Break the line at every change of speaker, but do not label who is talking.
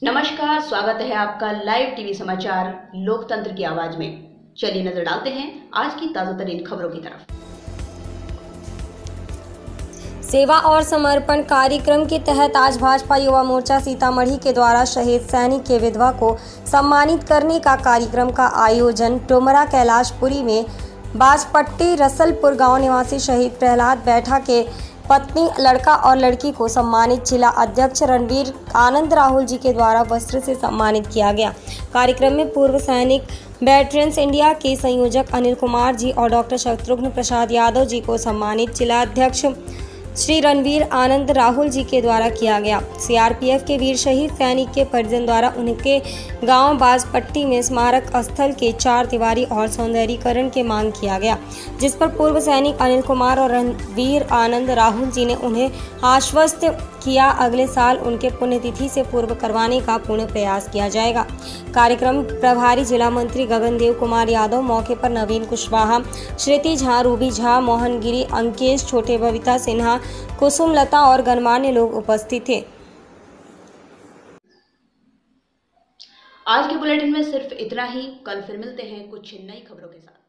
नमस्कार, स्वागत है आपका लाइव टीवी समाचार लोकतंत्र की आवाज में। चलिए नजर डालते हैं आज की ताजा तरीन खबरों की तरफ।
सेवा और समर्पण कार्यक्रम के तहत आज भाजपा युवा मोर्चा सीतामढ़ी के द्वारा शहीद सैनिक के विधवा को सम्मानित करने का कार्यक्रम का आयोजन टोमरा कैलाशपुरी में बाजपट्टी रसलपुर गांव निवासी शहीद प्रहलाद बैठा के पत्नी, लड़का और लड़की को सम्मानित जिला अध्यक्ष रणवीर आनंद राहुल जी के द्वारा वस्त्र से सम्मानित किया गया। कार्यक्रम में पूर्व सैनिक वेटरन्स इंडिया के संयोजक अनिल कुमार जी और डॉक्टर शत्रुघ्न प्रसाद यादव जी को सम्मानित जिला अध्यक्ष श्री रणवीर आनंद राहुल जी के द्वारा किया गया। सीआरपीएफ के वीर शहीद सैनिक के परिजन द्वारा उनके गांव बाजपट्टी में स्मारक स्थल के 4 दीवारी और सौंदर्यीकरण के मांग किया गया, जिस पर पूर्व सैनिक अनिल कुमार और रणवीर आनंद राहुल जी ने उन्हें आश्वस्त किया अगले साल उनके पुण्यतिथि से पूर्व करवाने का पूर्ण प्रयास किया जाएगा। कार्यक्रम प्रभारी जिला मंत्री गगनदेव कुमार यादव, मौके पर नवीन कुशवाहा, श्रुति झा, रूबी झा, मोहन गिरी, अंकेश छोटे, बबीता सिन्हा, कुसुम लता और गणमान्य लोग उपस्थित थे।
आज के बुलेटिन में सिर्फ इतना ही। कल फिर मिलते हैं कुछ नई खबरों के साथ।